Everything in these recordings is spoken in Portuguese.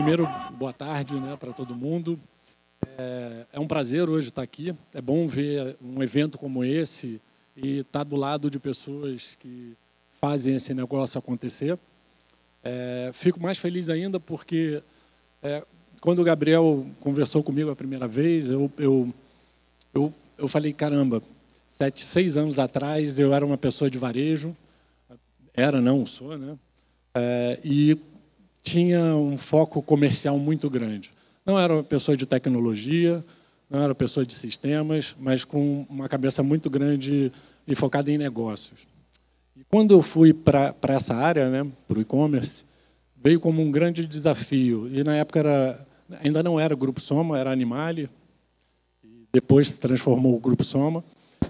primeiro, boa tarde, né, para todo mundo. É um prazer hoje estar aqui. É bom ver um evento como esse e estar do lado de pessoas que fazem esse negócio acontecer. Fico mais feliz ainda porque quando o Gabriel conversou comigo a primeira vez, eu falei, caramba, 6 anos atrás eu era uma pessoa de varejo, sou, né? E tinha um foco comercial muito grande. Não era uma pessoa de tecnologia, não era uma pessoa de sistemas, mas com uma cabeça muito grande e focada em negócios. E quando eu fui para essa área, né, para o e-commerce, veio como um grande desafio. E na época ainda não era o Grupo Soma, era a Animale. Depois se transformou o Grupo Soma.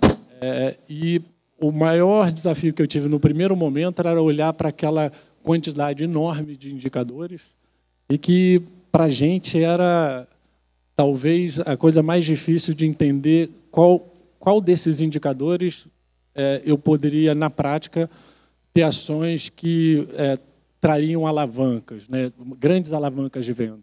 E o maior desafio que eu tive no primeiro momento era olhar para aquela quantidade enorme de indicadores e que, para a gente, era talvez a coisa mais difícil de entender qual desses indicadores eu poderia, na prática, ter ações que trariam alavancas, né, grandes alavancas de venda.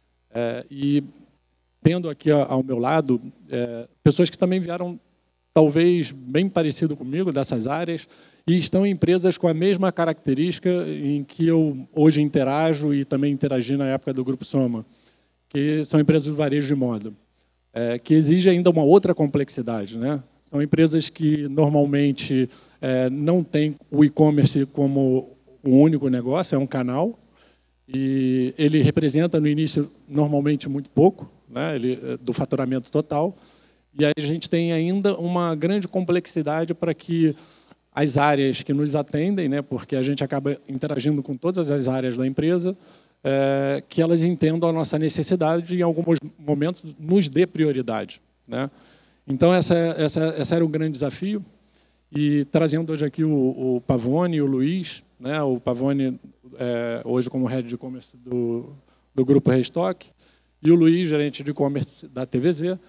E tendo aqui ao meu lado pessoas que também vieram, talvez, bem parecido comigo, dessas áreas, e estão em empresas com a mesma característica em que eu hoje interajo e também interagi na época do Grupo Soma, que são empresas de varejo de moda, que exigem ainda uma outra complexidade, né? São empresas que, normalmente, não têm o e-commerce como o único negócio, é um canal, e ele representa, no início, normalmente, muito pouco, né, do faturamento total. E aí a gente tem ainda uma grande complexidade para que as áreas que nos atendem, né, porque a gente acaba interagindo com todas as áreas da empresa, que elas entendam a nossa necessidade e, em alguns momentos, nos dê prioridade, né? Então, esse era o grande desafio. E trazendo hoje aqui o Pavone e o Luiz, né, o Pavone hoje como Head de E-Commerce do Grupo Restock, e o Luiz, gerente de E-Commerce da TVZ,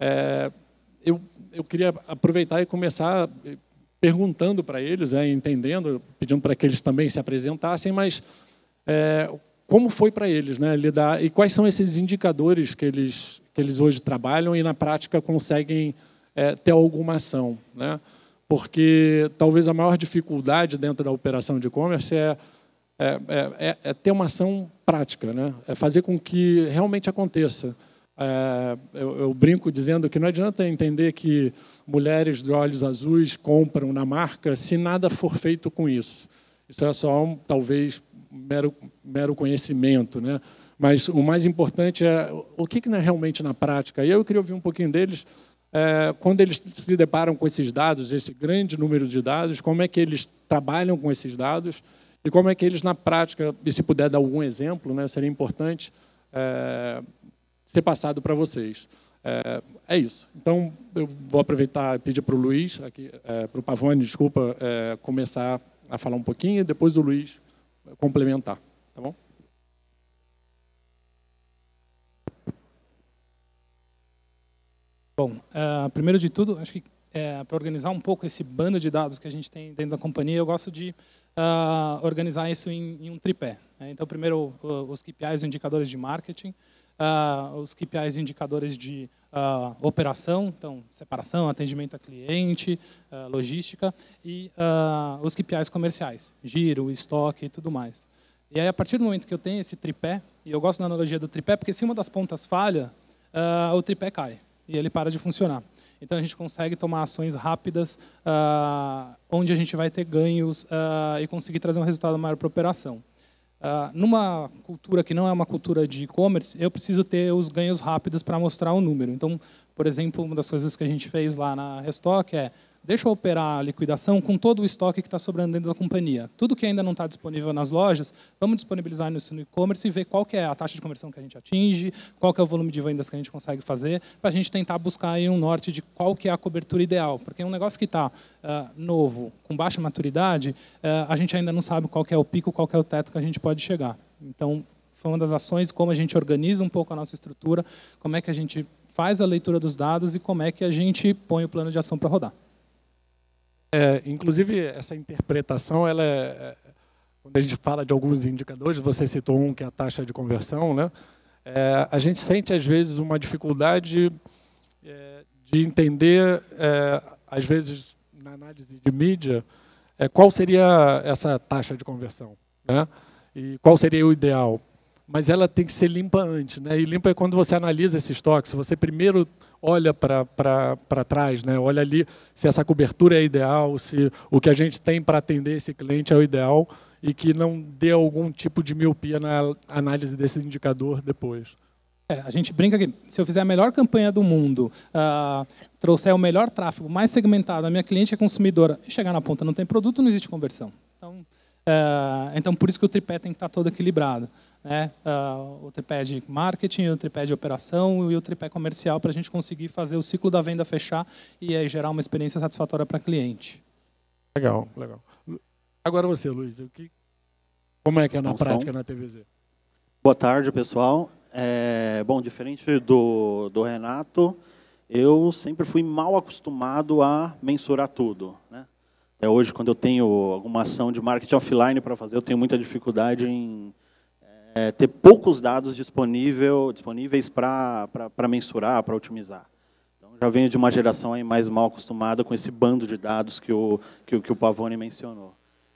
eu queria aproveitar e começar perguntando para eles, entendendo, pedindo para que eles também se apresentassem, mas como foi para eles, né, lidar, e quais são esses indicadores que eles hoje trabalham e, na prática, conseguem ter alguma ação, né? Porque talvez a maior dificuldade dentro da operação de e-commerce é ter uma ação prática, né? É fazer com que realmente aconteça. Eu brinco dizendo que não adianta entender que mulheres de olhos azuis compram na marca se nada for feito com isso. Isso é só, talvez, mero conhecimento, né? Mas o mais importante é o que é realmente na prática. E eu queria ouvir um pouquinho deles, quando eles se deparam com esses dados, esse grande número de dados, como é que eles trabalham com esses dados e como é que eles, na prática, e se puder dar algum exemplo, né, seria importante ser passado para vocês. É isso. Então, eu vou aproveitar e pedir para o Luiz, para o Pavone, desculpa, começar a falar um pouquinho e depois o Luiz complementar. Tá bom? Bom, primeiro de tudo, acho que para organizar um pouco esse bando de dados que a gente tem dentro da companhia, eu gosto de organizar isso em um tripé, né? Então, primeiro, os KPIs, os indicadores de marketing, os KPIs, indicadores de operação, então, separação, atendimento a cliente, logística, e os KPIs comerciais, giro, estoque e tudo mais. E aí, a partir do momento que eu tenho esse tripé, e eu gosto da analogia do tripé, porque se uma das pontas falha, o tripé cai e ele para de funcionar. Então, a gente consegue tomar ações rápidas, onde a gente vai ter ganhos e conseguir trazer um resultado maior para a operação. Numa cultura que não é uma cultura de e-commerce, eu preciso ter os ganhos rápidos para mostrar o número. Então, por exemplo, uma das coisas que a gente fez lá na Restock deixa eu operar a liquidação com todo o estoque que está sobrando dentro da companhia. Tudo que ainda não está disponível nas lojas, vamos disponibilizar isso no e-commerce e ver qual que é a taxa de conversão que a gente atinge, qual que é o volume de vendas que a gente consegue fazer, para a gente tentar buscar aí um norte de qual que é a cobertura ideal. Porque um negócio que está novo, com baixa maturidade, a gente ainda não sabe qual que é o pico, qual que é o teto que a gente pode chegar. Então, foi uma das ações, como a gente organiza um pouco a nossa estrutura, como é que a gente faz a leitura dos dados e como é que a gente põe o plano de ação para rodar. Inclusive, essa interpretação ela quando a gente fala de alguns indicadores, você citou um que é a taxa de conversão, né? A gente sente, às vezes, uma dificuldade de entender, às vezes, na análise de mídia, qual seria essa taxa de conversão, né? E qual seria o ideal. Mas ela tem que ser limpa antes, né? E limpa é quando você analisa esse estoque, se você primeiro olha para trás, né? Olha ali se essa cobertura é ideal, se o que a gente tem para atender esse cliente é o ideal e que não dê algum tipo de miopia na análise desse indicador depois. A gente brinca que se eu fizer a melhor campanha do mundo, trouxer o melhor tráfego, mais segmentado, a minha cliente é consumidora, e chegar na ponta não tem produto, não existe conversão. Então por isso que o tripé tem que estar todo equilibrado, né? O tripé de marketing, o tripé de operação e o tripé comercial para a gente conseguir fazer o ciclo da venda fechar e aí gerar uma experiência satisfatória para cliente. Legal, legal. Agora você, Luiz, como é que é na prática na TVZ? Boa tarde, pessoal. Bom, diferente do Renato, eu sempre fui mal acostumado a mensurar tudo, né? Até hoje, quando eu tenho alguma ação de marketing offline para fazer, eu tenho muita dificuldade em ter poucos dados disponíveis para mensurar, para otimizar. Então, já venho de uma geração aí mais mal acostumada com esse bando de dados que o Pavone mencionou.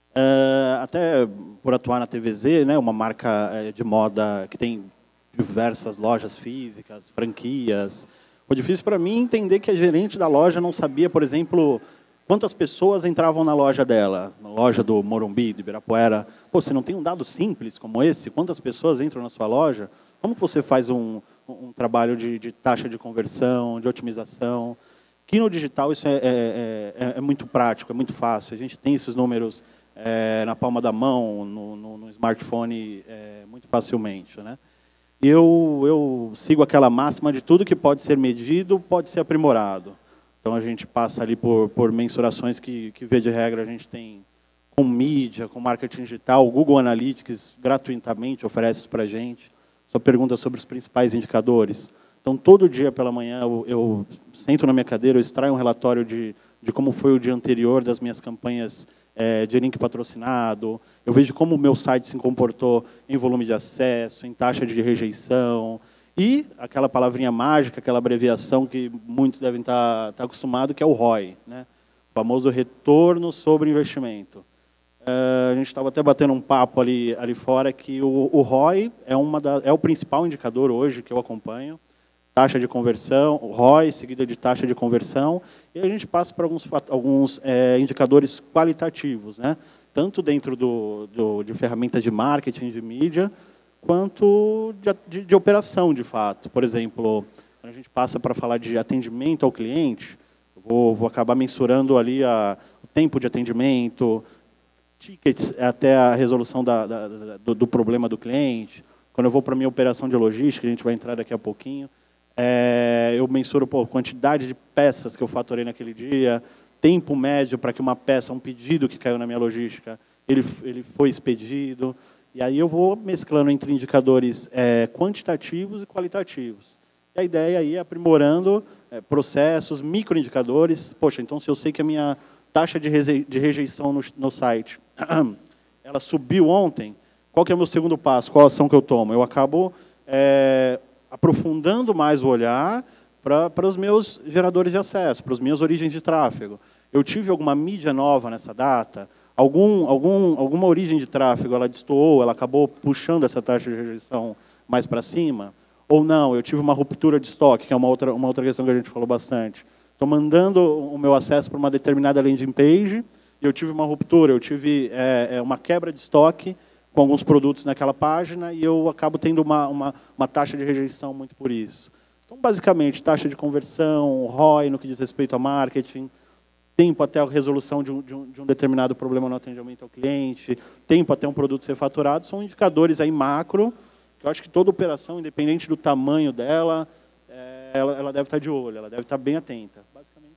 Até por atuar na TVZ, né, uma marca de moda que tem diversas lojas físicas, franquias. Foi difícil para mim entender que a gerente da loja não sabia, por exemplo, quantas pessoas entravam na loja dela, na loja do Morumbi, do Ibirapuera. Pô, você não tem um dado simples como esse? Quantas pessoas entram na sua loja? Como que você faz um trabalho de taxa de conversão, de otimização? Que no digital isso é muito prático, é muito fácil. A gente tem esses números na palma da mão, no smartphone, muito facilmente, né? Eu sigo aquela máxima de tudo que pode ser medido, pode ser aprimorado. Então, a gente passa ali por mensurações que, via de regra, a gente tem com mídia, com marketing digital. O Google Analytics gratuitamente oferece isso para a gente. Só pergunta sobre os principais indicadores. Então, todo dia pela manhã, eu sento na minha cadeira, eu extraio um relatório de como foi o dia anterior das minhas campanhas de link patrocinado. Eu vejo como o meu site se comportou em volume de acesso, em taxa de rejeição. E aquela palavrinha mágica, aquela abreviação que muitos devem estar acostumados, que é o ROI, né? O famoso retorno sobre investimento. A gente estava até batendo um papo ali fora que o ROI é o principal indicador hoje que eu acompanho. Taxa de conversão, ROI, seguida de taxa de conversão, e a gente passa para alguns indicadores qualitativos, né? Tanto dentro de ferramentas de marketing, de mídia, quanto de operação, de fato. Por exemplo, quando a gente passa para falar de atendimento ao cliente, eu vou acabar mensurando ali o tempo de atendimento, tickets até a resolução do problema do cliente. Quando eu vou para a minha operação de logística, a gente vai entrar daqui a pouquinho, eu mensuro a quantidade de peças que eu faturei naquele dia, tempo médio para que uma peça, um pedido que caiu na minha logística, ele foi expedido. E aí eu vou mesclando entre indicadores quantitativos e qualitativos. E a ideia aí é aprimorando processos, microindicadores. Poxa, então se eu sei que a minha taxa de rejeição no site ela subiu ontem, qual que é o meu segundo passo? Qual a ação que eu tomo? Eu acabo aprofundando mais o olhar para os meus geradores de acesso, para as minhas origens de tráfego. Eu tive alguma mídia nova nessa data? Alguma origem de tráfego ela destoou, ela acabou puxando essa taxa de rejeição mais para cima? Ou não, eu tive uma ruptura de estoque, que é uma outra questão que a gente falou bastante. Estou mandando o meu acesso para uma determinada landing page, e eu tive uma ruptura, eu tive uma quebra de estoque com alguns produtos naquela página, e eu acabo tendo uma taxa de rejeição muito por isso. Então, basicamente, taxa de conversão, ROI no que diz respeito a marketing, tempo até a resolução de um determinado problema no atendimento ao cliente, tempo até um produto ser faturado, são indicadores aí macro, que eu acho que toda operação, independente do tamanho dela, ela deve estar de olho, ela deve estar bem atenta. Basicamente.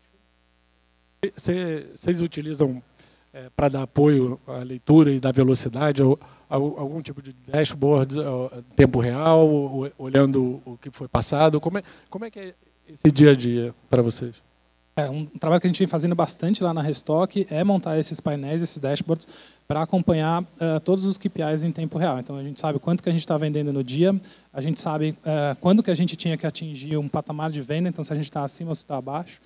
Vocês utilizam, para dar apoio à leitura e da velocidade, algum tipo de dashboard, tempo real, olhando o que foi passado? Como é que é esse dia a dia para vocês? Um trabalho que a gente vem fazendo bastante lá na Restock é montar esses painéis, esses dashboards, para acompanhar todos os KPIs em tempo real. Então, a gente sabe quanto que a gente está vendendo no dia, a gente sabe quando que a gente tinha que atingir um patamar de venda, então se a gente está acima ou se está abaixo.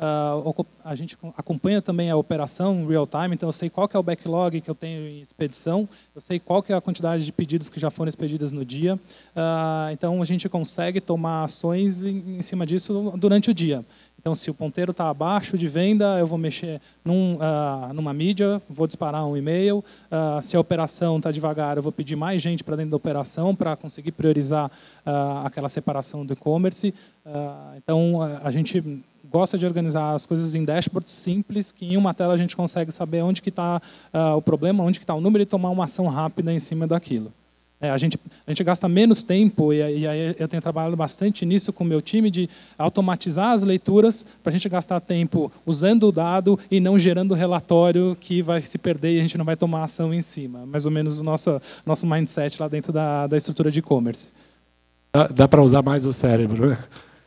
A gente acompanha também a operação real time, então eu sei qual que é o backlog que eu tenho em expedição, eu sei qual que é a quantidade de pedidos que já foram expedidos no dia, então a gente consegue tomar ações em cima disso durante o dia. Então, se o ponteiro está abaixo de venda, eu vou mexer numa mídia, vou disparar um e-mail. Se a operação está devagar, eu vou pedir mais gente para dentro da operação para conseguir priorizar aquela separação do e-commerce. Então, a gente gosta de organizar as coisas em dashboards simples, que em uma tela a gente consegue saber onde que está o problema, onde que está o número e tomar uma ação rápida em cima daquilo. A gente gasta menos tempo, e aí eu tenho trabalhado bastante nisso com o meu time, de automatizar as leituras para a gente gastar tempo usando o dado e não gerando relatório que vai se perder e a gente não vai tomar ação em cima. Mais ou menos o nosso mindset lá dentro da estrutura de e-commerce. Dá para usar mais o cérebro, né?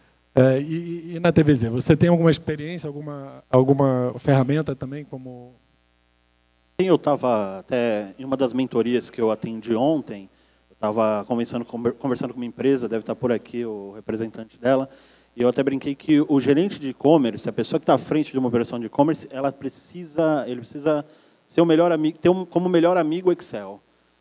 E na TVZ, você tem alguma experiência, alguma ferramenta também como... Sim, eu estava até em uma das mentorias que eu atendi ontem, eu estava conversando com uma empresa, deve estar por aqui o representante dela, e eu até brinquei que o gerente de e-commerce, a pessoa que está à frente de uma operação de e-commerce, ele precisa ser o melhor amigo, como melhor amigo Excel.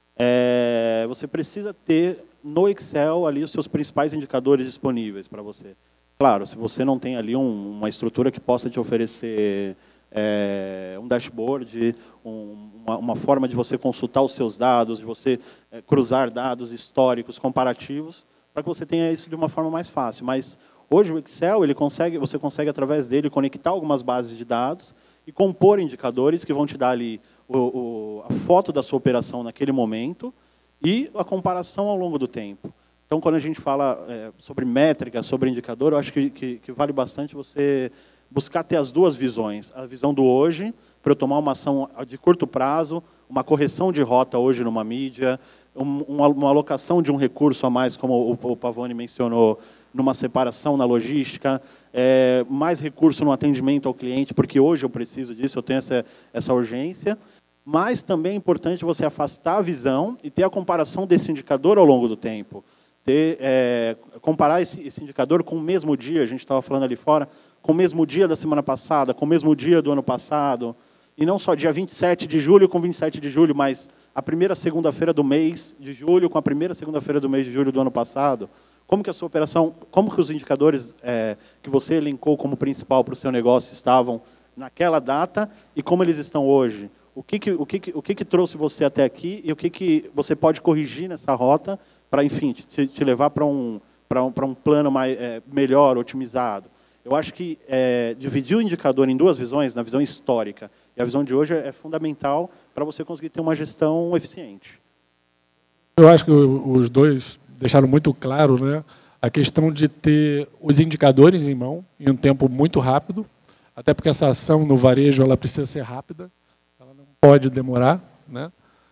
Você precisa ter no Excel ali os seus principais indicadores disponíveis para você. Claro, se você não tem ali uma estrutura que possa te oferecer um dashboard, uma forma de você consultar os seus dados, de você cruzar dados históricos, comparativos, para que você tenha isso de uma forma mais fácil. Mas hoje o Excel, você consegue através dele conectar algumas bases de dados e compor indicadores que vão te dar ali a foto da sua operação naquele momento e a comparação ao longo do tempo. Então, quando a gente fala sobre métrica, sobre indicador, eu acho que vale bastante você buscar ter as duas visões. A visão do hoje, para eu tomar uma ação de curto prazo, uma correção de rota hoje numa mídia, uma alocação de um recurso a mais, como o Pavone mencionou, numa separação na logística, mais recurso no atendimento ao cliente, porque hoje eu preciso disso, eu tenho essa urgência. Mas também é importante você afastar a visão e ter a comparação desse indicador ao longo do tempo. Comparar esse indicador com o mesmo dia, a gente estava falando ali fora, com o mesmo dia da semana passada, com o mesmo dia do ano passado, e não só dia 27 de julho com 27 de julho, mas a primeira segunda-feira do mês de julho com a primeira segunda-feira do mês de julho do ano passado. Como que a sua operação, como que os indicadores que você elencou como principal para o seu negócio estavam naquela data e como eles estão hoje? O que trouxe você até aqui e o que você pode corrigir nessa rota para, enfim, te levar para um plano melhor, otimizado. Eu acho que dividir o indicador em duas visões, na visão histórica e a visão de hoje, é fundamental para você conseguir ter uma gestão eficiente. Eu acho que os dois deixaram muito claro, né, a questão de ter os indicadores em mão em um tempo muito rápido, até porque essa ação no varejo ela precisa ser rápida, ela não pode demorar, né?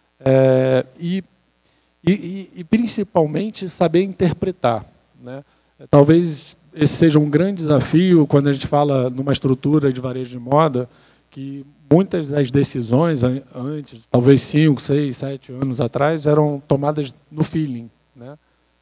E principalmente saber interpretar, né? Talvez esse seja um grande desafio quando a gente fala numa estrutura de varejo de moda, que muitas das decisões antes, talvez 5, 6, 7 anos atrás, eram tomadas no feeling, né?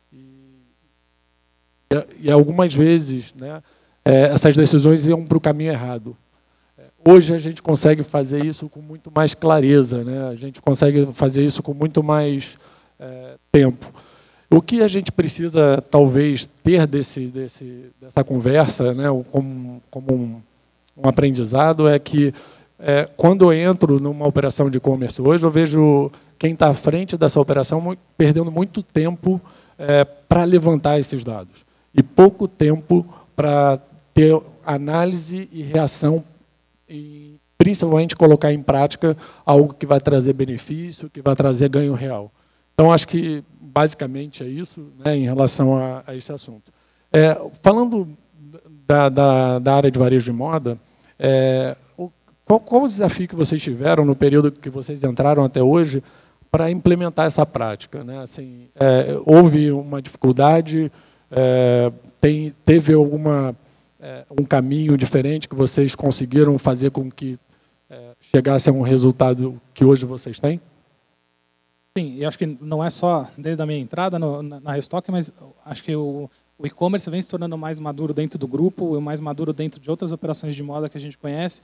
E algumas vezes, né, essas decisões iam para o caminho errado. Hoje a gente consegue fazer isso com muito mais clareza, né? A gente consegue fazer isso com muito mais tempo. O que a gente precisa, talvez, ter dessa conversa, né, como um aprendizado, é que, quando eu entro numa operação de e-commerce hoje, eu vejo quem está à frente dessa operação perdendo muito tempo para levantar esses dados e pouco tempo para ter análise e reação e, principalmente, colocar em prática algo que vai trazer benefício, que vai trazer ganho real. Então, acho que, basicamente, é isso, né, em relação a esse assunto. Falando da área de varejo de moda, qual o desafio que vocês tiveram no período que vocês entraram até hoje para implementar essa prática, né? Assim, houve uma dificuldade, teve alguma um caminho diferente que vocês conseguiram fazer com que chegasse a um resultado que hoje vocês têm? Sim, e acho que não é só desde a minha entrada na Restock, mas acho que o e-commerce vem se tornando mais maduro dentro do grupo, e mais maduro dentro de outras operações de moda que a gente conhece.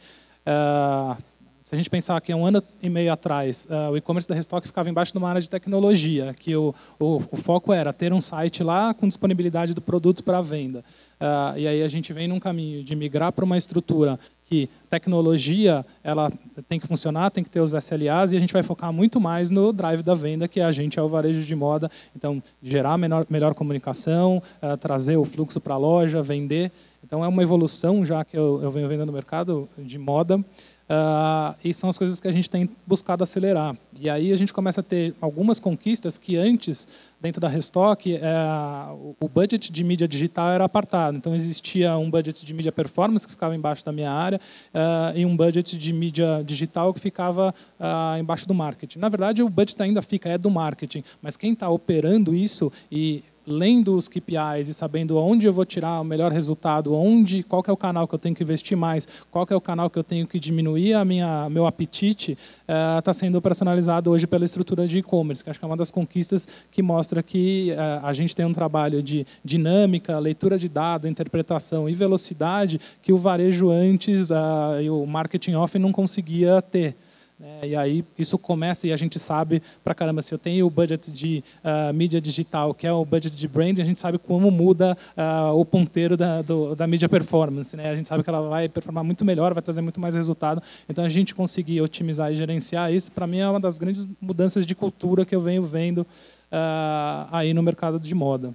Se a gente pensar que há 1 ano e meio atrás, o e-commerce da Restock ficava embaixo de uma área de tecnologia, que o foco era ter um site lá com disponibilidade do produto para venda. E aí a gente vem num caminho de migrar para uma estrutura que tecnologia ela tem que funcionar, tem que ter os SLAs, e a gente vai focar muito mais no drive da venda, que a gente é o varejo de moda. Então, gerar melhor comunicação, trazer o fluxo para a loja, vender. Então, é uma evolução já que eu venho vendo no mercado de moda. E são as coisas que a gente tem buscado acelerar. E aí a gente começa a ter algumas conquistas que antes, dentro da Restock, o budget de mídia digital era apartado. Então existia um budget de mídia performance que ficava embaixo da minha área e um budget de mídia digital que ficava embaixo do marketing. Na verdade, o budget ainda é do marketing, mas quem está operando isso e lendo os KPIs e sabendo onde eu vou tirar o melhor resultado, qual que é o canal que eu tenho que investir mais, qual que é o canal que eu tenho que diminuir meu apetite, está sendo operacionalizado hoje pela estrutura de e-commerce, que acho que é uma das conquistas que mostra que a gente tem um trabalho de dinâmica, leitura de dado, interpretação e velocidade que o varejo antes e o marketing off não conseguia ter. E aí isso começa, e a gente sabe pra caramba, se eu tenho o budget de mídia digital, que é o budget de brand, a gente sabe como muda o ponteiro da mídia performance. A gente sabe que ela vai performar muito melhor, vai trazer muito mais resultado. Então, a gente conseguir otimizar e gerenciar isso, para mim, é uma das grandes mudanças de cultura que eu venho vendo aí no mercado de moda.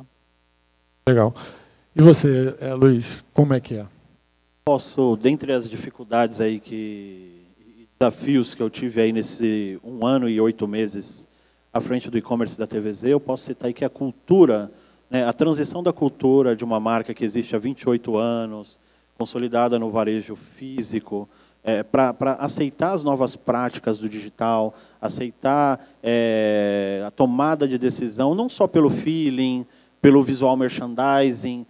Legal. E você, Luiz, como é que é? Posso, dentre as dificuldades aí desafios que eu tive aí nesse 1 ano e 8 meses à frente do e-commerce da TVZ, eu posso citar aí que a cultura, a transição da cultura de uma marca que existe há 28 anos, consolidada no varejo físico, para aceitar as novas práticas do digital, aceitar a tomada de decisão, não só pelo feeling, pelo visual merchandising,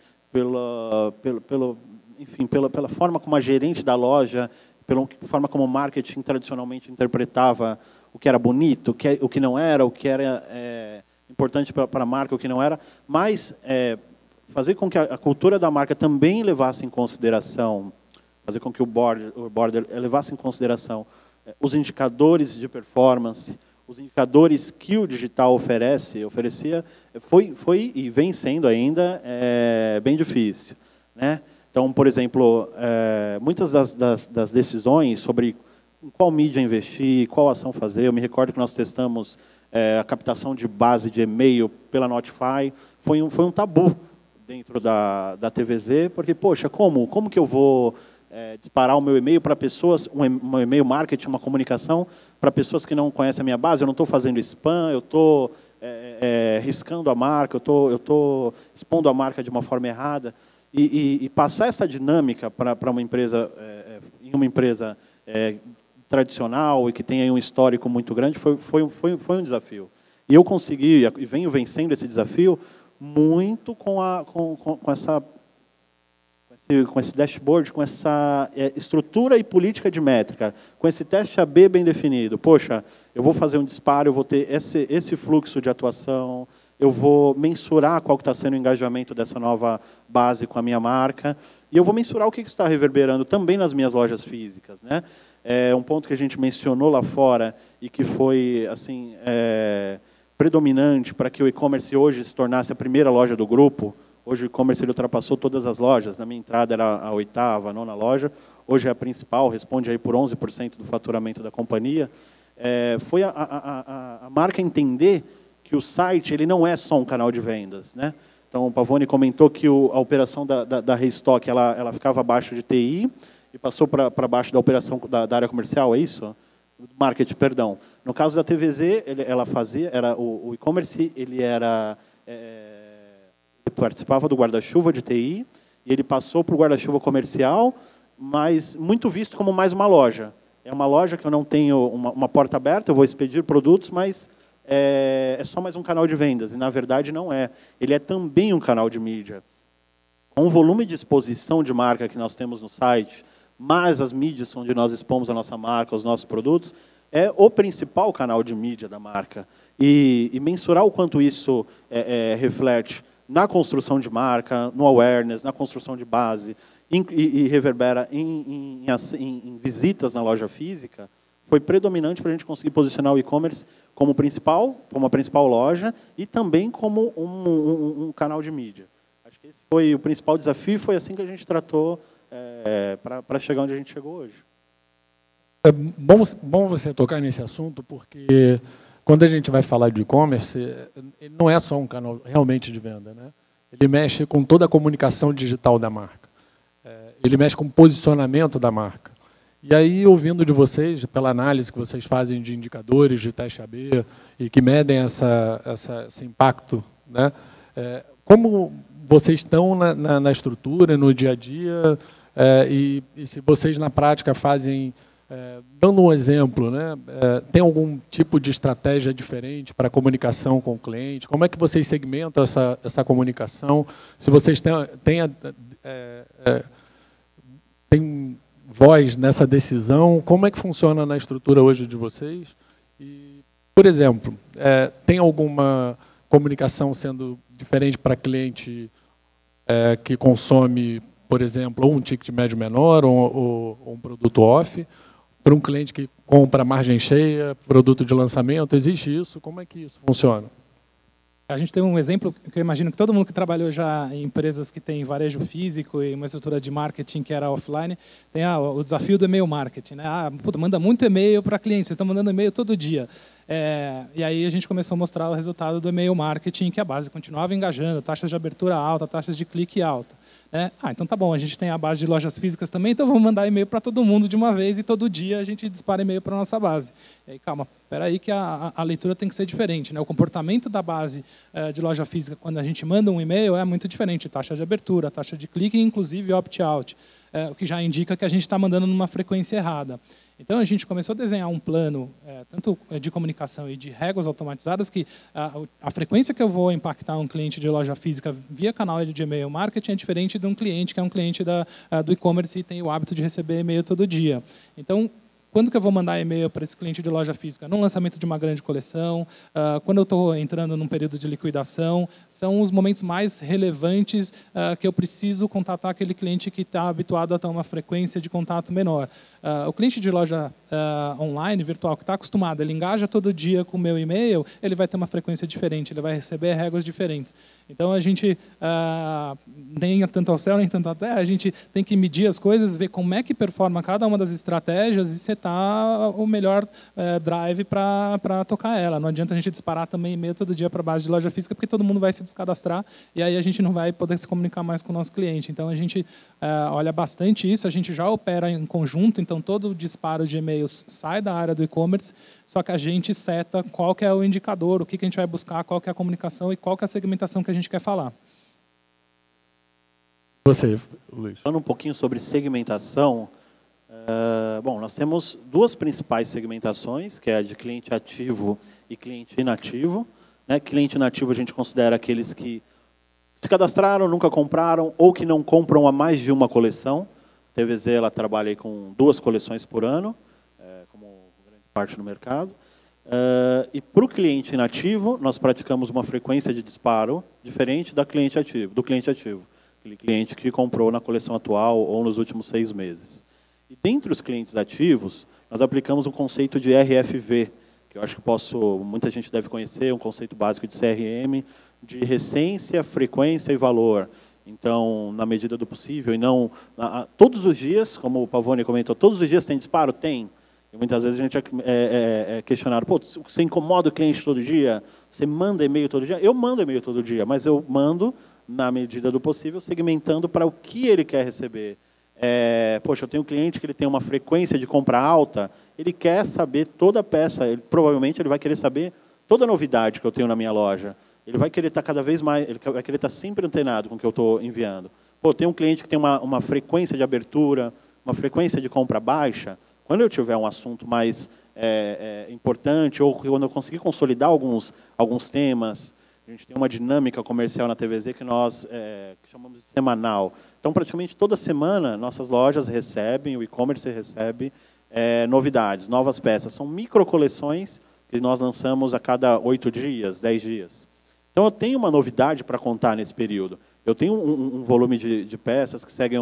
enfim, pela forma como a gerente da loja, pela forma como o marketing tradicionalmente interpretava o que era bonito, o que não era, o que era importante para a marca, o que não era, mas fazer com que a cultura da marca também levasse em consideração, fazer com que o board levasse em consideração os indicadores de performance, os indicadores que o digital oferecia, foi e vem sendo ainda bem difícil, né? Então, por exemplo, muitas das decisões sobre em qual mídia investir, qual ação fazer, eu me recordo que nós testamos a captação de base de e-mail pela Notify, foi um tabu dentro da TVZ, porque, poxa, como que eu vou disparar o meu e-mail para pessoas, um e-mail marketing, uma comunicação, para pessoas que não conhecem a minha base, eu não estou fazendo spam, eu estou riscando a marca, eu estou expondo a marca de uma forma errada. E passar essa dinâmica para uma empresa, em uma empresa tradicional e que tem aí um histórico muito grande, foi um desafio. E eu consegui, e venho vencendo esse desafio, muito com esse dashboard, com essa estrutura e política de métrica, com esse teste AB bem definido. Poxa, eu vou fazer um disparo, eu vou ter esse fluxo de atuação, eu vou mensurar qual que está sendo o engajamento dessa nova base com a minha marca, e eu vou mensurar o que está reverberando também nas minhas lojas físicas, né? Um ponto que a gente mencionou lá fora e que foi assim predominante para que o e-commerce hoje se tornasse a primeira loja do grupo. Hoje o e-commerce ultrapassou todas as lojas. Na minha entrada era a 8ª, a 9ª loja. Hoje é a principal, responde aí por 11% do faturamento da companhia. Foi a marca entender que o site ele não é só um canal de vendas, né? Então, o Pavone comentou que a operação da Restock ela ficava abaixo de TI e passou para baixo da operação da área comercial, é isso? Marketing, perdão. No caso da TVZ, ela fazia, o e-commerce, ele participava do guarda-chuva de TI e ele passou para o guarda-chuva comercial, mas muito visto como mais uma loja. É uma loja que eu não tenho uma porta aberta, eu vou expedir produtos, mas é só mais um canal de vendas, e na verdade não é. Ele é também um canal de mídia. com o volume de exposição de marca que nós temos no site, mais as mídias onde nós expomos a nossa marca, os nossos produtos, é o principal canal de mídia da marca. E mensurar o quanto isso reflete na construção de marca, no awareness, na construção de base, e reverbera em visitas na loja física, foi predominante para a gente conseguir posicionar o e-commerce como a principal loja e também como um canal de mídia. Acho que esse foi o principal desafio e foi assim que a gente tratou para chegar onde a gente chegou hoje. É bom você tocar nesse assunto, porque quando a gente vai falar de e-commerce, ele não é só um canal realmente de venda, né? Ele mexe com toda a comunicação digital da marca. Ele mexe com o posicionamento da marca. E aí, ouvindo de vocês, pela análise que vocês fazem de indicadores de teste AB e que medem esse impacto, né? Como vocês estão na estrutura, no dia a dia, e se vocês, na prática, fazem... dando um exemplo, né? Tem algum tipo de estratégia diferente para a comunicação com o cliente? Como é que vocês segmentam essa comunicação? Se vocês têm voz nessa decisão, como é que funciona na estrutura hoje de vocês? E, por exemplo, tem alguma comunicação sendo diferente para cliente que consome, por exemplo, ou um ticket médio menor ou um produto off, para um cliente que compra margem cheia, produto de lançamento? Existe isso? Como é que isso funciona? A gente tem um exemplo que eu imagino que todo mundo que trabalhou já em empresas que tem varejo físico e uma estrutura de marketing que era offline, tem o desafio do e-mail marketing, né? Manda muito e-mail para clientes, vocês estão mandando e-mail todo dia. E aí a gente começou a mostrar o resultado do e-mail marketing, que a base continuava engajando, taxas de abertura alta, taxas de clique alta. Então tá bom, a gente tem a base de lojas físicas também, então vamos mandar e-mail para todo mundo de uma vez e todo dia a gente dispara e-mail para a nossa base. E aí, calma, espera aí que a leitura tem que ser diferente, né? O comportamento da base de loja física, quando a gente manda um e-mail, é muito diferente. Taxa de abertura, taxa de clique, inclusive opt-out, o que já indica que a gente está mandando numa frequência errada. Então, a gente começou a desenhar um plano, tanto de comunicação e de regras automatizadas, que a frequência que eu vou impactar um cliente de loja física via canal de e-mail marketing é diferente de um cliente que é um cliente do e-commerce e tem o hábito de receber e-mail todo dia. Então, quando que eu vou mandar e-mail para esse cliente de loja física? No lançamento de uma grande coleção, quando eu estou entrando num período de liquidação, são os momentos mais relevantes que eu preciso contatar aquele cliente que está habituado a ter uma frequência de contato menor. O cliente de loja online, virtual, que está acostumado, ele engaja todo dia com o meu e-mail, ele vai ter uma frequência diferente, ele vai receber regras diferentes. Então, a gente, nem tanto ao céu, nem tanto à terra, a gente tem que medir as coisas, ver como é que performa cada uma das estratégias e setar o melhor drive para tocar ela. Não adianta a gente disparar também e-mail todo dia para a base de loja física, porque todo mundo vai se descadastrar e aí a gente não vai poder se comunicar mais com o nosso cliente. Então, a gente olha bastante isso, a gente já opera em conjunto, então todo o disparo de e-mails sai da área do e-commerce, só que a gente seta qual que é o indicador, o que a gente vai buscar, qual que é a comunicação e qual que é a segmentação que a gente quer falar. Você, Luiz. Falando um pouquinho sobre segmentação, bom, nós temos duas principais segmentações, que é a de cliente ativo e cliente inativo. Cliente inativo a gente considera aqueles que se cadastraram, nunca compraram ou que não compram a mais de uma coleção. A TVZ ela trabalha aí com 2 coleções por ano, como grande parte do mercado. E para o cliente inativo, nós praticamos uma frequência de disparo diferente do cliente ativo. Aquele cliente que comprou na coleção atual ou nos últimos 6 meses. E dentre os clientes ativos, nós aplicamos um conceito de RFV, que eu acho que muita gente deve conhecer, um conceito básico de CRM, de recência, frequência e valor. Então, na medida do possível, e não... todos os dias, como o Pavone comentou, todos os dias tem disparo? Tem. E muitas vezes a gente é questionado, você incomoda o cliente todo dia? Você manda e-mail todo dia? Eu mando e-mail todo dia, mas eu mando, na medida do possível, segmentando para o que ele quer receber. Eu tenho um cliente que ele tem uma frequência de compra alta, ele quer saber toda a peça, provavelmente ele vai querer saber toda a novidade que eu tenho na minha loja. Ele vai querer estar cada vez mais, ele vai querer estar sempre antenado com o que eu estou enviando. Tem um cliente que tem uma frequência de abertura, uma frequência de compra baixa. Quando eu tiver um assunto mais importante, ou quando eu conseguir consolidar alguns temas, A gente tem uma dinâmica comercial na TVZ que nós que chamamos de semanal. Então, praticamente toda semana, nossas lojas recebem, o e-commerce recebe novidades, novas peças. São microcoleções que nós lançamos a cada 8 dias, 10 dias. Então, eu tenho uma novidade para contar nesse período. Eu tenho um volume de peças que seguem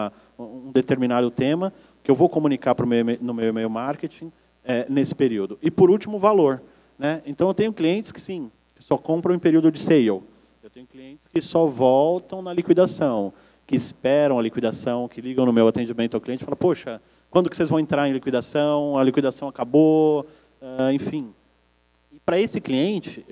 um determinado tema que eu vou comunicar no meu e-mail marketing nesse período. E, por último, o valor. Né? Então, eu tenho clientes que, sim, só compram em período de sale. Eu tenho clientes que só voltam na liquidação, que esperam a liquidação, que ligam no meu atendimento ao cliente e falam, poxa, quando que vocês vão entrar em liquidação? A liquidação acabou, enfim. E para esse cliente,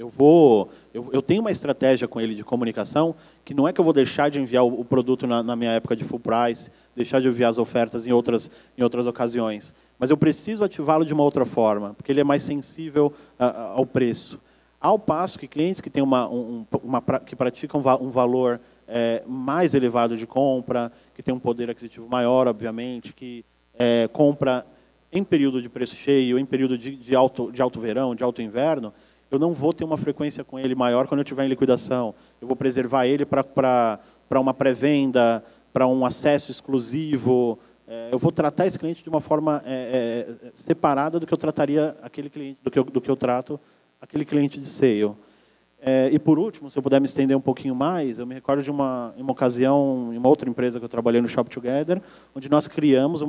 eu tenho uma estratégia com ele de comunicação que não é que eu vou deixar de enviar o produto na minha época de full price, deixar de enviar as ofertas em outras ocasiões, mas eu preciso ativá-lo de uma outra forma, porque ele é mais sensível ao preço. Ao passo que clientes que têm que praticam um valor mais elevado de compra, que tem um poder aquisitivo maior, obviamente, que compra em período de preço cheio, em período de alto verão, de alto inverno, eu não vou ter uma frequência com ele maior quando eu estiver em liquidação. Eu vou preservar ele para uma pré-venda, para um acesso exclusivo. Eu vou tratar esse cliente de uma forma separada do que eu trataria aquele cliente, do que eu trato aquele cliente de sale. E, por último, se eu puder me estender um pouquinho mais, eu me recordo de uma ocasião, em uma outra empresa que eu trabalhei no Shop Together, onde nós criamos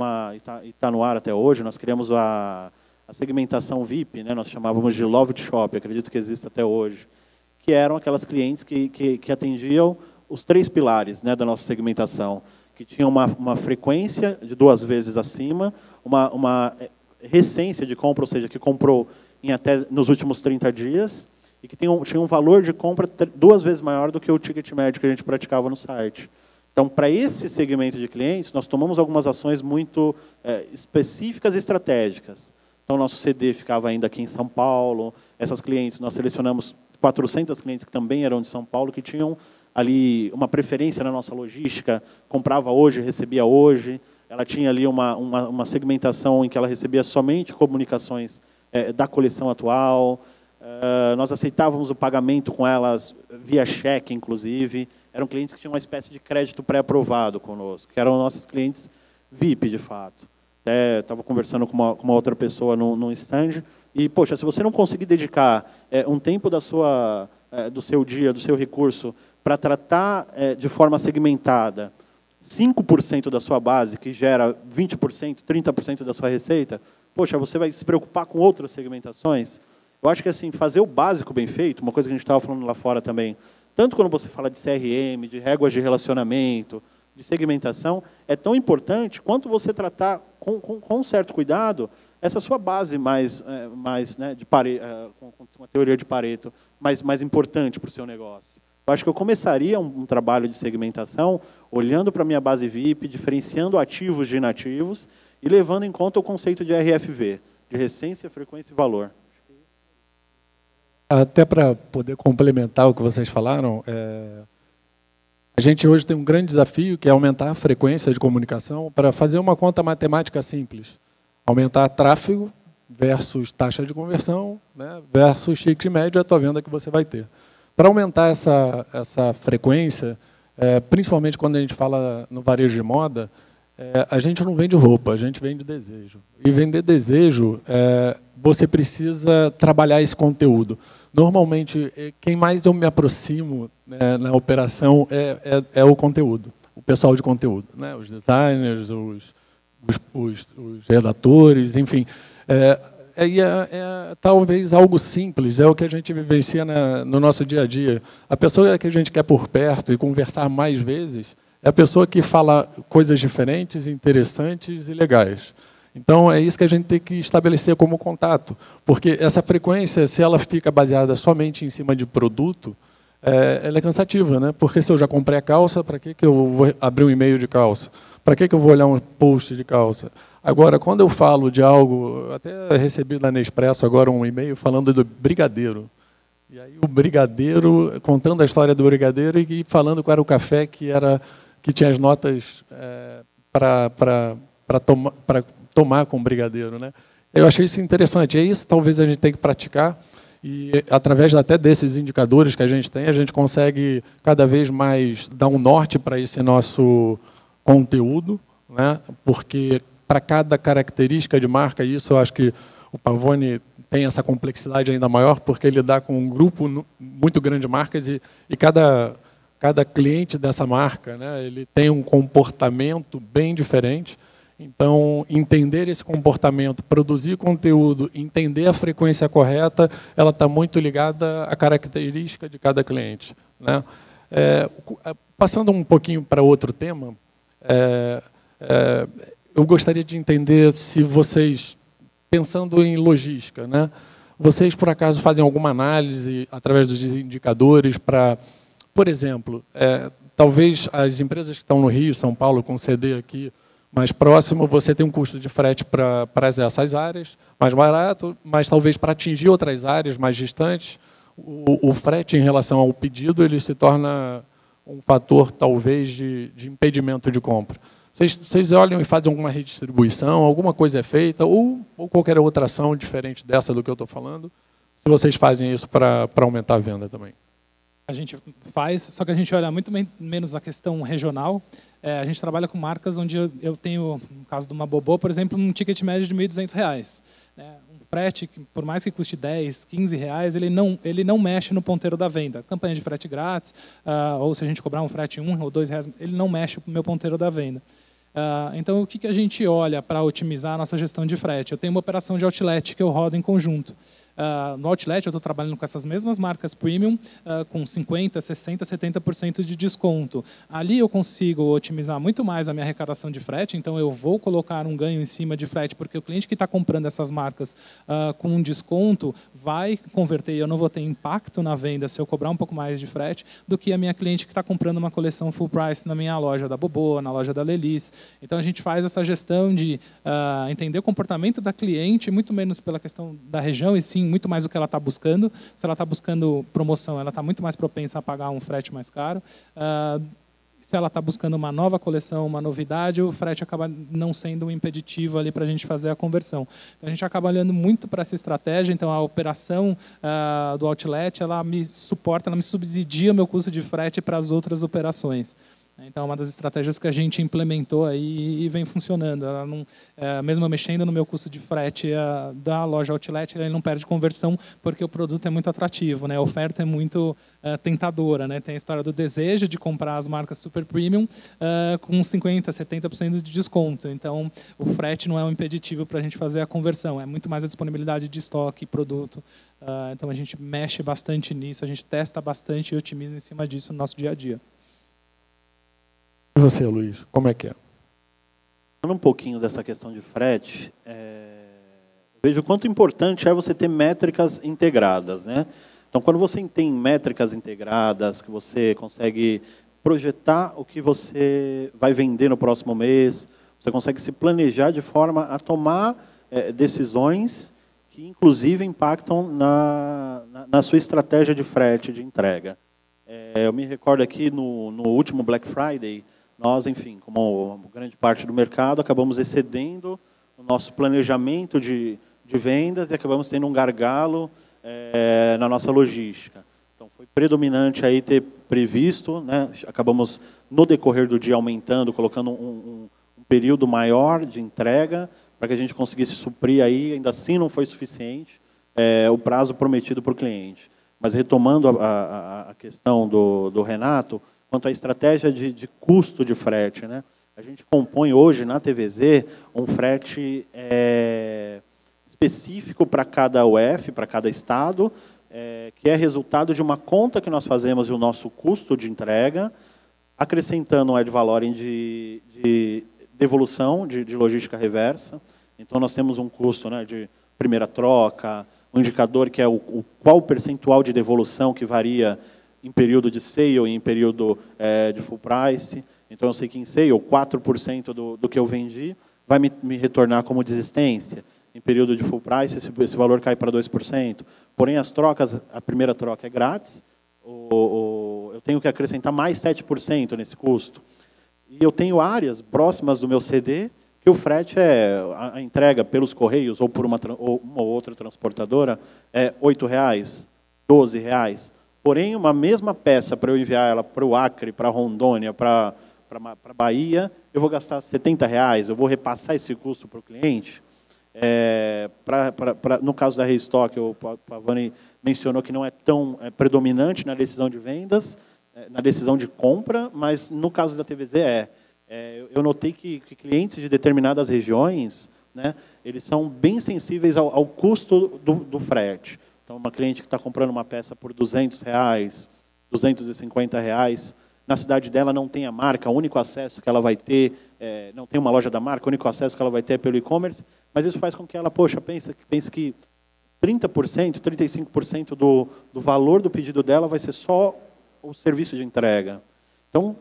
e está no ar até hoje, nós criamos a segmentação VIP, né, nós chamávamos de Love Shop, acredito que existe até hoje, que eram aquelas clientes que atendiam os 3 pilares, né, da nossa segmentação, que tinham uma frequência de 2 vezes acima, uma recência de compra, ou seja, que comprou até nos últimos 30 dias, e que tinha um valor de compra 2 vezes maior do que o ticket médio que a gente praticava no site. Então, para esse segmento de clientes, nós tomamos algumas ações muito específicas e estratégicas. Então, nosso CD ficava ainda aqui em São Paulo. Essas clientes, nós selecionamos 400 clientes que também eram de São Paulo, que tinham ali uma preferência na nossa logística, comprava hoje, recebia hoje. Ela tinha ali uma segmentação em que ela recebia somente comunicações da coleção atual. Nós aceitávamos o pagamento com elas via cheque, inclusive. Eram clientes que tinham uma espécie de crédito pré-aprovado conosco, que eram nossos clientes VIP, de fato. Até estava conversando com uma outra pessoa num stand, e, poxa, se você não conseguir dedicar um tempo do seu dia, do seu recurso, para tratar de forma segmentada 5% da sua base, que gera 20%, 30% da sua receita, poxa, você vai se preocupar com outras segmentações? Eu acho que assim, fazer o básico bem feito, uma coisa que a gente estava falando lá fora também, tanto quando você fala de CRM, de réguas de relacionamento, de segmentação, é tão importante quanto você tratar com um certo cuidado essa sua base mais né, com uma teoria de Pareto, mais importante para o seu negócio. Eu acho que eu começaria um trabalho de segmentação olhando para a minha base VIP, diferenciando ativos de inativos e levando em conta o conceito de RFV, de recência, frequência e valor. Até para poder complementar o que vocês falaram, a gente hoje tem um grande desafio, que é aumentar a frequência de comunicação para fazer uma conta matemática simples. Aumentar tráfego versus taxa de conversão, né, versus ticket médio, é a tua venda que você vai ter. Para aumentar essa frequência, principalmente quando a gente fala no varejo de moda, a gente não vende roupa, a gente vende desejo. E vender desejo, você precisa trabalhar esse conteúdo. Normalmente, quem mais eu me aproximo, né, na operação é o conteúdo, o pessoal de conteúdo, né, os designers, os redatores, enfim. Talvez algo simples, é o que a gente vivencia no nosso dia a dia. A pessoa que a gente quer por perto e conversar mais vezes é a pessoa que fala coisas diferentes, interessantes e legais. Então, é isso que a gente tem que estabelecer como contato, porque essa frequência, se ela fica baseada somente em cima de produto, ela é cansativa, né? Porque se eu já comprei a calça, para que eu vou abrir um e-mail de calça? Para que eu vou olhar um post de calça? Agora, quando eu falo de algo, até recebi na Nespresso agora um e-mail falando do brigadeiro. E aí o brigadeiro, contando a história do brigadeiro e falando qual era o café que tinha as notas para tomar com brigadeiro, né? Eu achei isso interessante. É isso talvez a gente tenha que praticar. E, através até desses indicadores que a gente consegue cada vez mais dar um norte para esse nosso conteúdo, né? Porque para cada característica de marca, isso eu acho que o Pavone tem essa complexidade ainda maior, porque ele dá com um grupo muito grande de marcas e cada cliente dessa marca, né, ele tem um comportamento bem diferente. Então, entender esse comportamento, produzir conteúdo, entender a frequência correta, ela está muito ligada à característica de cada cliente, né? Passando um pouquinho para outro tema, eu gostaria de entender se vocês, pensando em logística, né, vocês, por acaso, fazem alguma análise através dos indicadores para, por exemplo, talvez as empresas que estão no Rio, São Paulo, com CD aqui mais próximo, você tem um custo de frete para essas áreas mais barato, mas talvez para atingir outras áreas mais distantes, o frete em relação ao pedido ele se torna um fator, talvez, de impedimento de compra. Vocês olham e fazem alguma redistribuição, alguma coisa é feita, ou qualquer outra ação diferente dessa do que eu estou falando, se vocês fazem isso para aumentar a venda também? A gente faz, só que a gente olha muito menos a questão regional. A gente trabalha com marcas onde eu tenho, no caso de uma Bobô, por exemplo, um ticket médio de R$ 1.200. Um frete, por mais que custe R$10, R$15, ele não mexe no ponteiro da venda. Campanha de frete grátis, ou se a gente cobrar um frete R$1 ou R$2, ele não mexe no meu ponteiro da venda. Então, o que a gente olha para otimizar a nossa gestão de frete? Eu tenho uma operação de outlet que eu rodo em conjunto. No outlet, eu estou trabalhando com essas mesmas marcas premium, com 50%, 60%, 70% de desconto. Ali eu consigo otimizar muito mais a minha arrecadação de frete, então eu vou colocar um ganho em cima de frete, porque o cliente que está comprando essas marcas com um desconto vai converter, e eu não vou ter impacto na venda se eu cobrar um pouco mais de frete, do que a minha cliente que está comprando uma coleção full price na minha loja da Bobô, na loja da Lelis. Então a gente faz essa gestão de entender o comportamento da cliente, muito menos pela questão da região, e sim muito mais o que ela está buscando. Se ela está buscando promoção, ela está muito mais propensa a pagar um frete mais caro. Se ela está buscando uma nova coleção, uma novidade, o frete acaba não sendo um impeditivo ali para a gente fazer a conversão. Então, a gente acaba olhando muito para essa estratégia. Então, a operação do outlet, ela me suporta, ela me subsidia o meu custo de frete para as outras operações. Então, é uma das estratégias que a gente implementou aí e vem funcionando. Ela não, mesmo mexendo no meu custo de frete da loja outlet, ele não perde conversão, porque o produto é muito atrativo, né? A oferta é muito tentadora, né? Tem a história do desejo de comprar as marcas super premium com 50%, 70% de desconto. Então, o frete não é um impeditivo para a gente fazer a conversão. É muito mais a disponibilidade de estoque, produto. Então, a gente mexe bastante nisso, a gente testa bastante e otimiza em cima disso no nosso dia a dia. E você, Luiz, como é que é? Falando um pouquinho dessa questão de frete, vejo o quanto importante é você ter métricas integradas, né? Então, quando você tem métricas integradas, que você consegue projetar o que você vai vender no próximo mês, você consegue se planejar de forma a tomar decisões que, inclusive, impactam na sua estratégia de frete, de entrega. Eu me recordo aqui, no último Black Friday, nós, enfim, como grande parte do mercado, acabamos excedendo o nosso planejamento de vendas e acabamos tendo um gargalo na nossa logística. Então, foi predominante aí ter previsto, né? Acabamos, no decorrer do dia, aumentando, colocando um período maior de entrega, para que a gente conseguisse suprir aí, ainda assim não foi suficiente, o prazo prometido para o cliente. Mas, retomando a questão do Renato, quanto à estratégia de custo de frete, né? A gente compõe hoje, na TVZ, um frete específico para cada UF, para cada estado, que é resultado de uma conta que nós fazemos do nosso custo de entrega, acrescentando um ad valorem de devolução, de logística reversa. Então, nós temos um custo, né, de primeira troca, um indicador que é qual o percentual de devolução que varia em período de sale e em período de full price. Então, eu sei que em sale, 4% do que eu vendi vai me retornar como desistência. Em período de full price, esse valor cai para 2%. Porém, as trocas, a primeira troca é grátis, eu tenho que acrescentar mais 7% nesse custo. E eu tenho áreas próximas do meu CD que o frete a entrega pelos Correios ou por uma ou outra transportadora é R$ 8, R$ 12. Porém, uma mesma peça, para eu enviar ela para o Acre, para Rondônia, para Bahia, eu vou gastar R$ 70, eu vou repassar esse custo para o cliente. No caso da Restock, o Pavani mencionou que não é tão predominante na decisão de vendas, na decisão de compra, mas no caso da TVZ eu notei que clientes de determinadas regiões, né, eles são bem sensíveis ao custo do frete. Então, uma cliente que está comprando uma peça por R$ 200, R$ 250, na cidade dela não tem a marca, o único acesso que ela vai ter, não tem uma loja da marca, o único acesso que ela vai ter é pelo e-commerce, mas isso faz com que ela, pense que 30%, 35% do valor do pedido dela vai ser só o serviço de entrega. Então,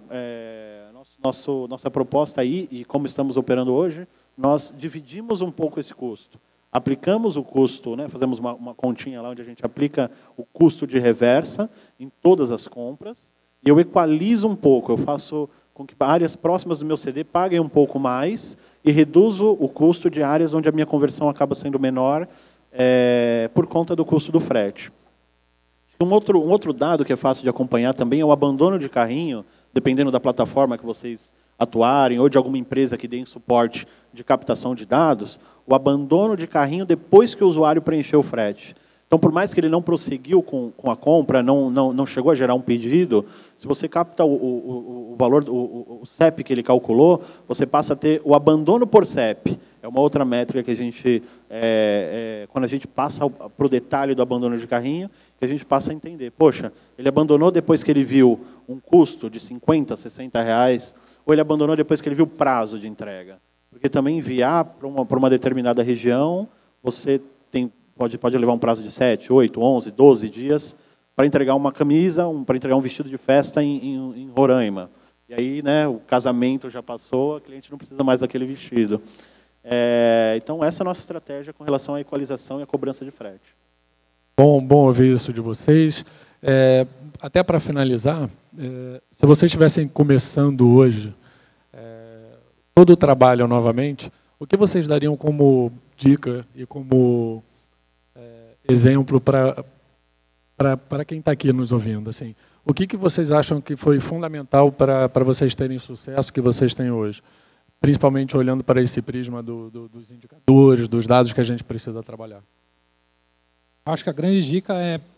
nossa proposta aí, e como estamos operando hoje, nós dividimos um pouco esse custo. Aplicamos o custo, né, fazemos uma continha lá onde a gente aplica o custo de reversa em todas as compras, e eu equalizo um pouco, eu faço com que áreas próximas do meu CD paguem um pouco mais e reduzo o custo de áreas onde a minha conversão acaba sendo menor por conta do custo do frete. Um outro dado que é fácil de acompanhar também é o abandono de carrinho, dependendo da plataforma que vocês atuarem, ou de alguma empresa que dê suporte de captação de dados, o abandono de carrinho depois que o usuário preencheu o frete. Então, por mais que ele não prosseguiu com a compra, não chegou a gerar um pedido, se você capta o valor, o CEP que ele calculou, você passa a ter o abandono por CEP. É uma outra métrica que a gente, quando a gente passa para o detalhe do abandono de carrinho, que a gente passa a entender. Poxa, ele abandonou depois que ele viu um custo de R$ 50, R$ 60, ou ele abandonou depois que ele viu o prazo de entrega. Porque também enviar para uma determinada região, você pode levar um prazo de 7, 8, 11, 12 dias para entregar uma camisa, para entregar um vestido de festa em Roraima. E aí, né, o casamento já passou, a cliente não precisa mais daquele vestido. Então, essa é a nossa estratégia com relação à equalização e à cobrança de frete. Bom ouvir isso de vocês. Até para finalizar, se vocês estivessem começando hoje todo o trabalho novamente, o que vocês dariam como dica e como exemplo para quem está aqui nos ouvindo? Assim, o que vocês acham que foi fundamental para vocês terem o sucesso que vocês têm hoje? Principalmente olhando para esse prisma dos indicadores, dos dados que a gente precisa trabalhar. Acho que a grande dica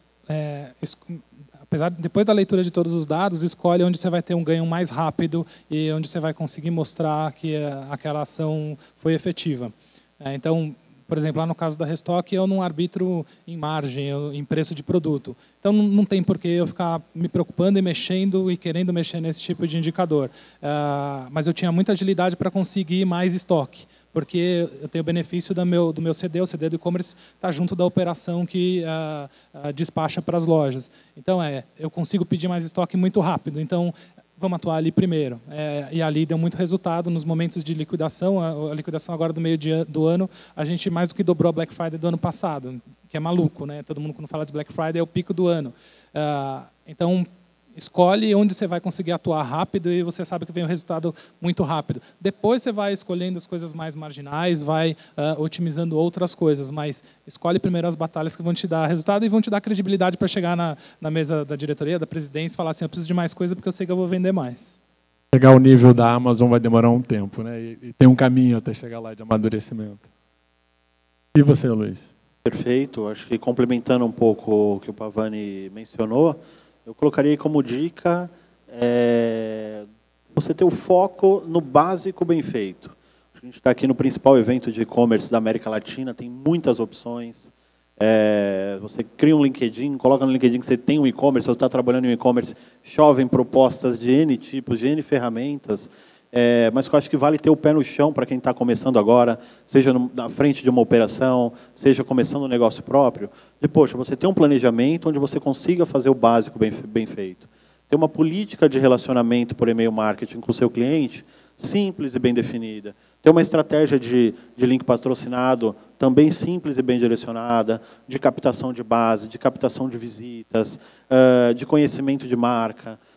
depois da leitura de todos os dados, escolhe onde você vai ter um ganho mais rápido e onde você vai conseguir mostrar que aquela ação foi efetiva. Então, por exemplo, lá no caso da Restock, eu não arbitro em margem, em preço de produto. Então, não tem por que eu ficar me preocupando e mexendo e querendo mexer nesse tipo de indicador. Mas eu tinha muita agilidade para conseguir mais estoque, porque eu tenho o benefício do meu CD, o CD do e-commerce está junto da operação que despacha para as lojas. Então, eu consigo pedir mais estoque muito rápido. Então, vamos atuar ali primeiro. E ali deu muito resultado nos momentos de liquidação. A liquidação agora do meio do ano, a gente mais do que dobrou a Black Friday do ano passado, que é maluco, né? Todo mundo, quando fala de Black Friday, é o pico do ano. Então, escolhe onde você vai conseguir atuar rápido e você sabe que vem um resultado muito rápido. Depois você vai escolhendo as coisas mais marginais, vai otimizando outras coisas, mas escolhe primeiro as batalhas que vão te dar resultado e vão te dar credibilidade para chegar na mesa da diretoria, da presidência, e falar assim, eu preciso de mais coisa porque eu sei que eu vou vender mais. Chegar ao nível da Amazon vai demorar um tempo, né? E tem um caminho até chegar lá de amadurecimento. E você, Luiz? Perfeito. Acho que complementando um pouco o que o Pavani mencionou, eu colocaria como dica você ter o foco no básico bem feito. A gente está aqui no principal evento de e-commerce da América Latina, tem muitas opções. Você cria um LinkedIn, coloca no LinkedIn que você tem um e-commerce, ou está trabalhando em e-commerce, chovem propostas de N tipos, de N ferramentas, mas eu acho que vale ter o pé no chão para quem está começando agora, seja na frente de uma operação, seja começando um negócio próprio, de, poxa, você tem um planejamento onde você consiga fazer o básico bem feito. Ter uma política de relacionamento por e-mail marketing com o seu cliente simples e bem definida. Ter uma estratégia de link patrocinado também simples e bem direcionada, de captação de base, de captação de visitas, de conhecimento de marca.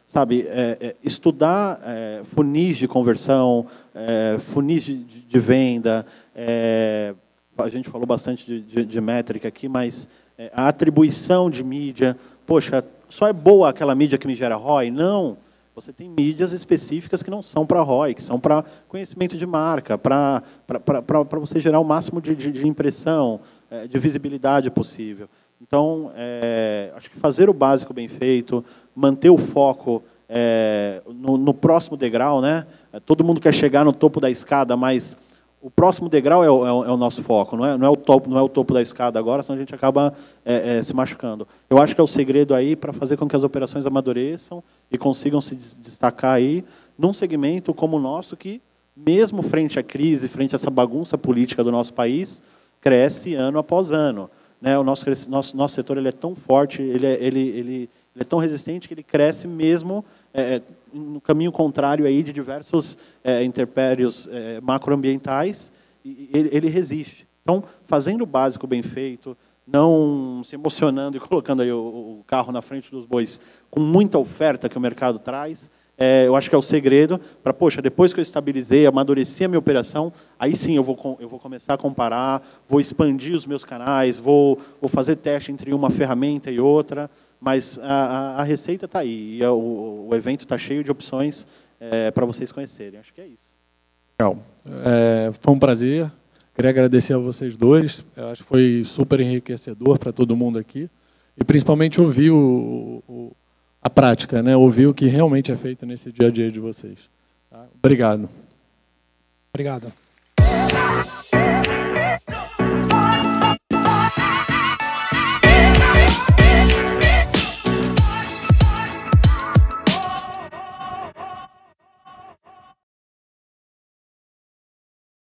sabe, estudar funis de conversão, funis de venda, a gente falou bastante de métrica aqui, mas a atribuição de mídia, poxa, só é boa aquela mídia que me gera ROI? Não. Você tem mídias específicas que não são para ROI, que são para conhecimento de marca, para você gerar o máximo de impressão, de visibilidade possível. Então, acho que fazer o básico bem feito, manter o foco no próximo degrau, né? Todo mundo quer chegar no topo da escada, mas o próximo degrau é o nosso foco, não é o topo da escada agora, senão a gente acaba se machucando. Eu acho que é o segredo aí para fazer com que as operações amadureçam e consigam se destacar aí num segmento como o nosso, que, mesmo frente à crise, frente a essa bagunça política do nosso país, cresce ano após ano. Né? O nosso setor ele é tão forte, ele é tão resistente que ele cresce mesmo no caminho contrário aí de diversos intempéries macroambientais, e ele resiste. Então, fazendo o básico bem feito, não se emocionando e colocando aí o carro na frente dos bois com muita oferta que o mercado traz, eu acho que é o segredo para, poxa, depois que eu estabilizei, amadureci a minha operação, aí sim eu vou começar a comparar, vou expandir os meus canais, vou fazer teste entre uma ferramenta e outra, mas a receita está aí, e o evento está cheio de opções para vocês conhecerem. Acho que é isso. Legal. Foi um prazer. Queria agradecer a vocês dois. Eu acho que foi super enriquecedor para todo mundo aqui, e principalmente ouvir a prática, né? Ouvir o que realmente é feito nesse dia a dia de vocês. Tá? Obrigado. Obrigado.